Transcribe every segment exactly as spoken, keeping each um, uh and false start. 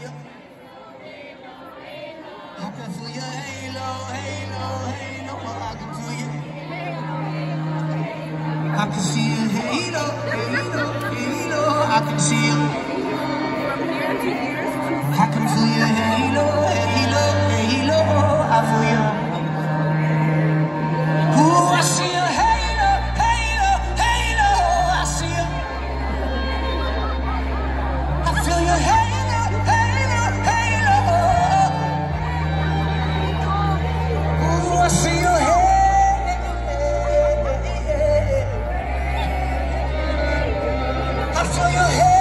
you. I can feel your halo, halo, halo. I can feel you. I can see your halo, halo, halo. I can see you. I can feel your halo, halo, halo. I feel you. Ooh, I see your halo, halo, halo. I see you. I feel your halo, halo, halo. Ooh, I see your halo. I feel your halo.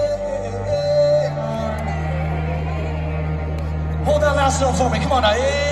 Hold that last note for me, come on now.